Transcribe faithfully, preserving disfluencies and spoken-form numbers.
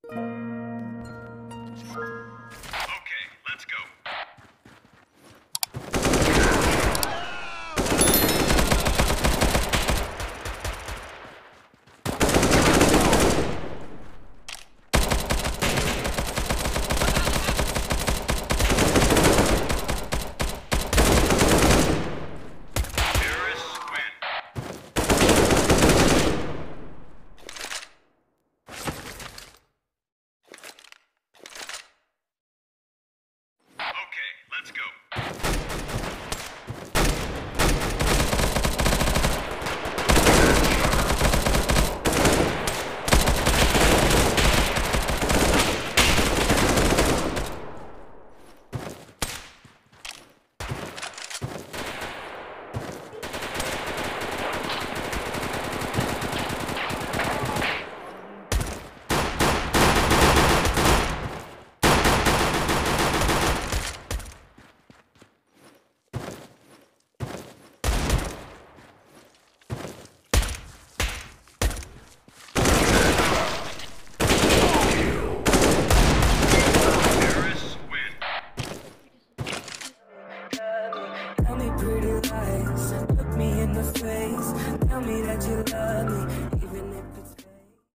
Tell me pretty lies, look me in the face. Tell me that you love me.